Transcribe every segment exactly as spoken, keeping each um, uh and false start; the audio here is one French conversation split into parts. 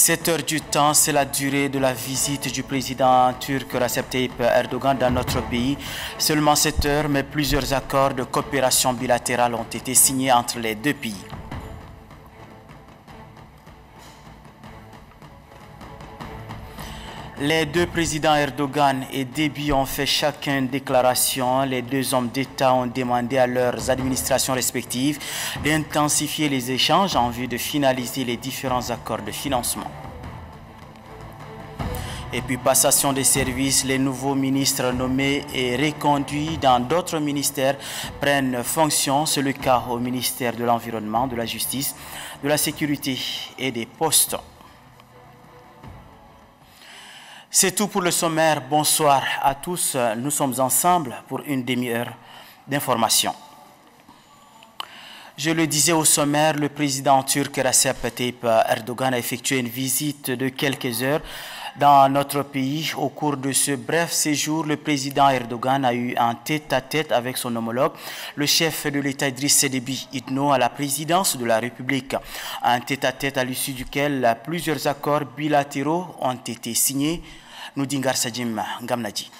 sept heures du temps, c'est la durée de la visite du président turc Recep Tayyip Erdogan dans notre pays. Seulement sept heures, mais plusieurs accords de coopération bilatérale ont été signés entre les deux pays. Les deux présidents Erdogan et Déby ont fait chacun une déclaration. Les deux hommes d'État ont demandé à leurs administrations respectives d'intensifier les échanges en vue de finaliser les différents accords de financement. Et puis, passation des services, les nouveaux ministres nommés et reconduits dans d'autres ministères prennent fonction. C'est le cas au ministère de l'Environnement, de la Justice, de la Sécurité et des Postes. C'est tout pour le sommaire. Bonsoir à tous. Nous sommes ensemble pour une demi-heure d'information. Je le disais au sommaire, le président turc Recep Tayyip Erdogan a effectué une visite de quelques heures dans notre pays. Au cours de ce bref séjour, le président Erdogan a eu un tête-à-tête avec son homologue, le chef de l'État Idriss Déby Itno, à la présidence de la République. Un tête-à-tête à l'issue duquel plusieurs accords bilatéraux ont été signés. Noudingar Sadjim Gamnadji.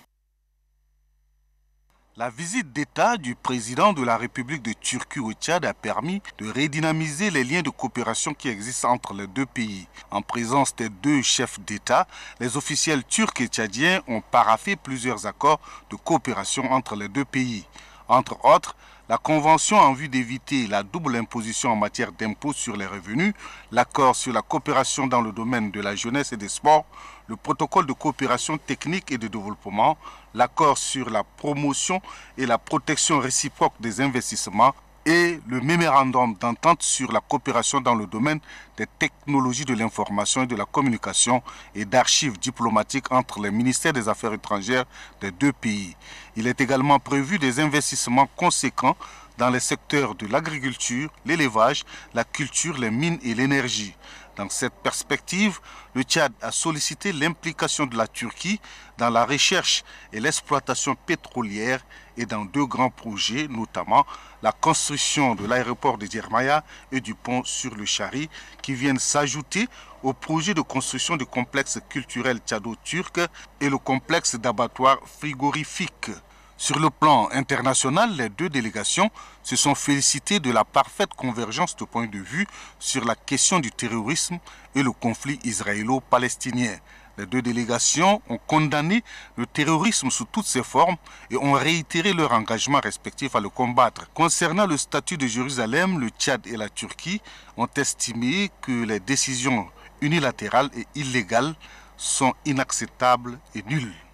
La visite d'État du président de la République de Turquie au Tchad a permis de redynamiser les liens de coopération qui existent entre les deux pays. En présence des deux chefs d'État, les officiels turcs et tchadiens ont paraphé plusieurs accords de coopération entre les deux pays. Entre autres, la convention en vue d'éviter la double imposition en matière d'impôts sur les revenus, l'accord sur la coopération dans le domaine de la jeunesse et des sports, le protocole de coopération technique et de développement, l'accord sur la promotion et la protection réciproque des investissements et le mémorandum d'entente sur la coopération dans le domaine des technologies de l'information et de la communication et d'archives diplomatiques entre les ministères des Affaires étrangères des deux pays. Il est également prévu des investissements conséquents dans les secteurs de l'agriculture, l'élevage, la culture, les mines et l'énergie. Dans cette perspective, le Tchad a sollicité l'implication de la Turquie dans la recherche et l'exploitation pétrolière et dans deux grands projets, notamment la construction de l'aéroport de Djermaya et du pont sur le Chari, qui viennent s'ajouter au projet de construction du complexe culturel tchado-turc et le complexe d'abattoirs frigorifiques. Sur le plan international, les deux délégations se sont félicitées de la parfaite convergence de points de vue sur la question du terrorisme et le conflit israélo-palestinien. Les deux délégations ont condamné le terrorisme sous toutes ses formes et ont réitéré leur engagement respectif à le combattre. Concernant le statut de Jérusalem, le Tchad et la Turquie ont estimé que les décisions unilatérales et illégales sont inacceptables et nulles.